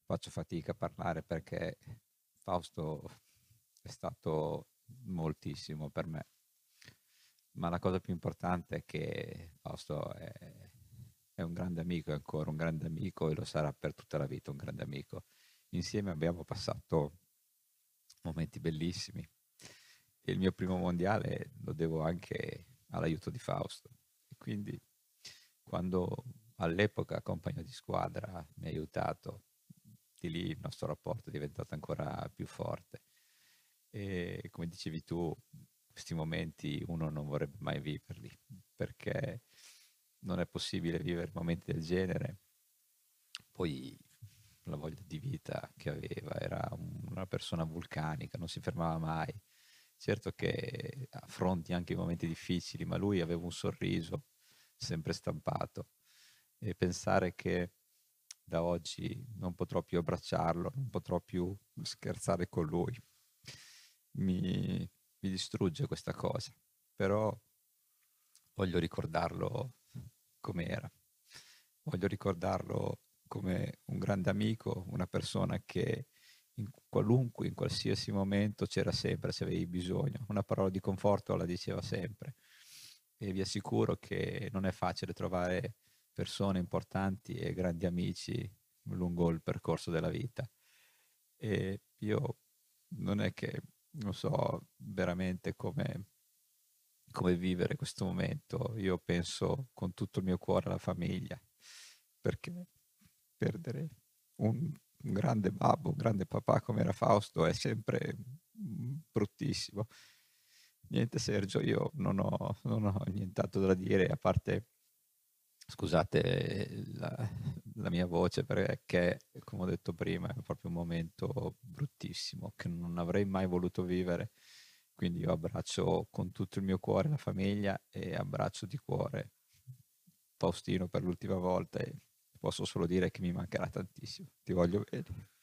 faccio fatica a parlare perché Fausto è stato moltissimo per me, ma la cosa più importante è che Fausto è un grande amico, è ancora un grande amico e lo sarà per tutta la vita un grande amico. Insieme abbiamo passato momenti bellissimi e il mio primo mondiale lo devo anche all'aiuto di Fausto. E quindi quando all'epoca compagno di squadra mi ha aiutato, di lì il nostro rapporto è diventato ancora più forte. E come dicevi tu, questi momenti uno non vorrebbe mai viverli, perché non è possibile vivere momenti del genere. Poi la voglia di vita che aveva, era una persona vulcanica, non si fermava mai. Certo che affronti anche i momenti difficili, ma lui aveva un sorriso sempre stampato. E pensare che da oggi non potrò più abbracciarlo, non potrò più scherzare con lui, mi distrugge questa cosa. Però voglio ricordarlo com'era. Voglio ricordarlo come un grande amico, una persona che in qualsiasi momento c'era sempre se avevi bisogno. Una parola di conforto la diceva sempre. E vi assicuro che non è facile trovare persone importanti e grandi amici lungo il percorso della vita. E io non è che non so veramente come vivere questo momento. Io penso con tutto il mio cuore alla famiglia, perché perdere un grande babbo, un grande papà come era Fausto è sempre bruttissimo. Niente Sergio, io non ho nient'altro da dire, a parte, scusate la mia voce, perché, come ho detto prima, è proprio un momento bruttissimo che non avrei mai voluto vivere. Quindi io abbraccio con tutto il mio cuore la famiglia e abbraccio di cuore Faustino per l'ultima volta e posso solo dire che mi mancherà tantissimo. Ti voglio bene.